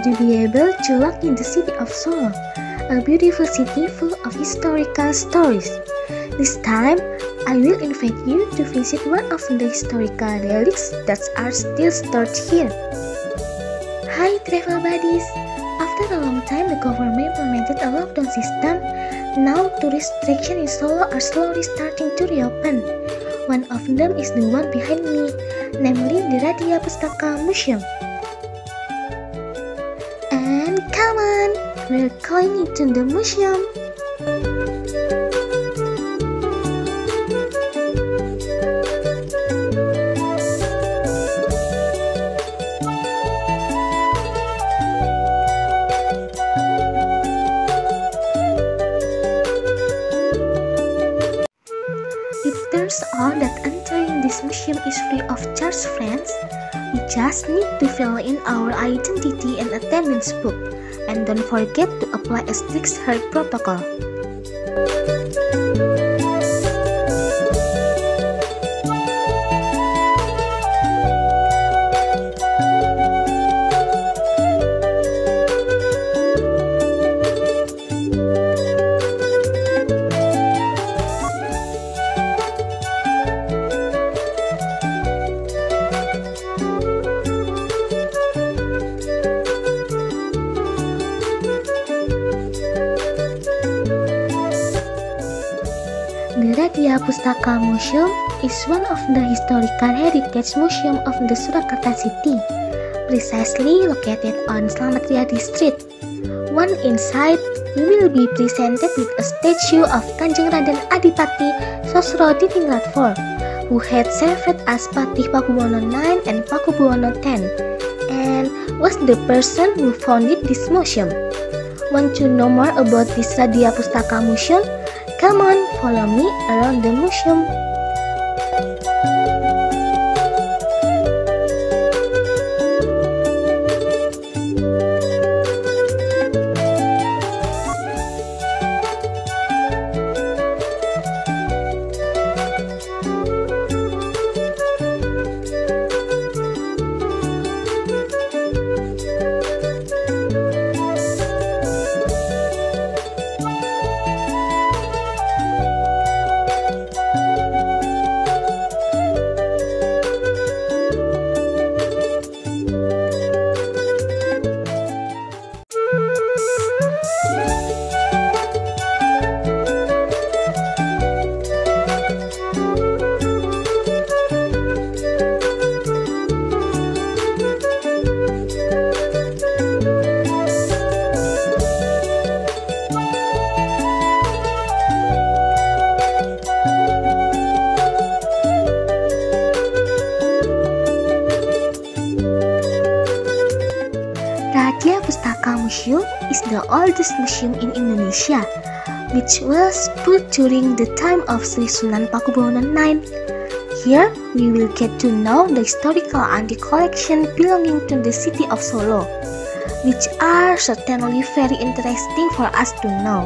to be able to walk in the city of Solo, a beautiful city full of historical stories. This time, I will invite you to visit one of the historical relics that are still stored here. Hi travel buddies! After a long time the government implemented a lockdown system, now tourist attractions in Solo are slowly starting to reopen. One of them is the one behind me, namely the Radya Pustaka Museum. And come on, we're going into the museum. It turns out that entering this museum is free of charge, friends. We just need to fill in our identity and attendance book, and don't forget to apply a strict health protocol. The Radya Pustaka Museum is one of the historical heritage museum of the Surakarta city, precisely located on Slamet Riyadi Street. Once inside, you will be presented with a statue of Kanjeng Raden Adipati Sosrodiningrat IV, who had served as Patih Pakubuwono IX and Pakubuwono X, and was the person who founded this museum. Want to know more about this Radya Pustaka Museum? Come on, follow me around the museum. Radya Pustaka Museum is the oldest museum in Indonesia, which was built during the time of Sri Sunan Pakubuwono IX. Here, we will get to know the historical antique collection belonging to the city of Solo, which are certainly very interesting for us to know.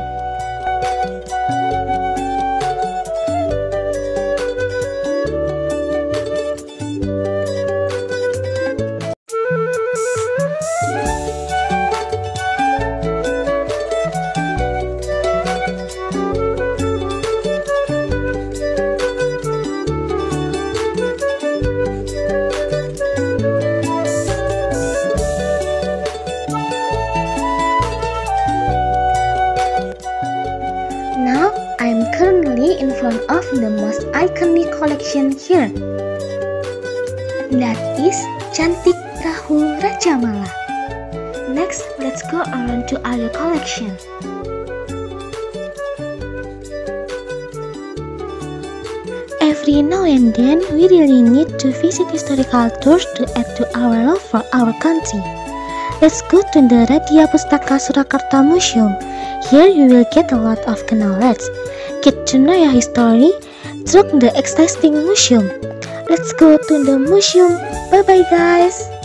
Now, I am currently in front of the most iconic collection here. That is Cantik Perahu Raja Mala. Next, let's go around to other collection. Every now and then, we really need to visit historical tours to add to our love for our country. Let's go to the Radya Pustaka Surakarta Museum. Here you will get a lot of knowledge. Get to know your history through the existing museum. Let's go to the museum. Bye bye guys.